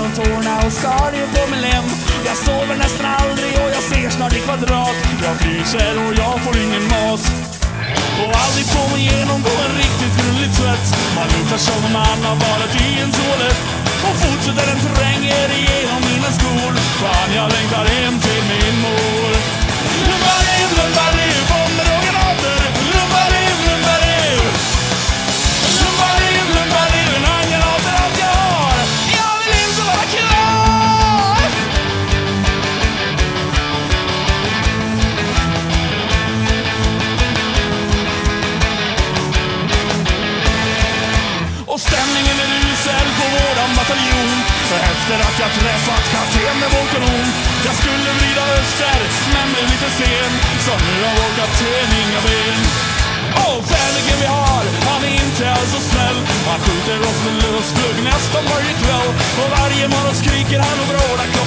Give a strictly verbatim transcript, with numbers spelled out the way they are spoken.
mellan tårna och skador på min lem. Jag sover nästan aldrig och jag ser snart i kvadrat. Jag fryser och jag får ingen mat. Och aldrig får man genomgå en riktigt grundlig tvätt. Man luktar som om man har varit i en toalett. Och fortsätter den tränger igenom mina skor. Fan, jag längtar hem till min mor. Lumbariv, lumbariv, bomber och granater. Lumbariv, lumbariv. Lumbariv, lumbariv, en handgranater allt jag har. Jag vill inte vara klar. Och stämningen är usel på våran bataljon. Efter att jag träffat kapten med vår kanon. Jag skulle vrida öster, men blev lite sen. Så nu har vår kapten inga ben. Och fänliken vi har, han är inte alls så snäll. Han skjuter oss med lösplugg nästan varje kväll. Och varje morgon skriker han och brådar.